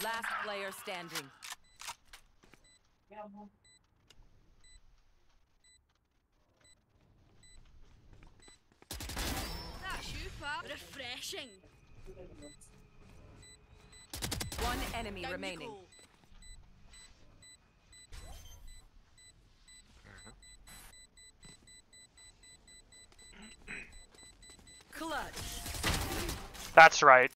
Last player standing. That's you, pal. Refreshing. One enemy Down you remaining. go. Clutch. That's right.